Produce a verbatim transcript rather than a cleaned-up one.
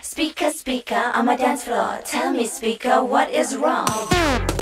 Speaker, speaker, on my dance floor. Tell me, speaker, what is wrong?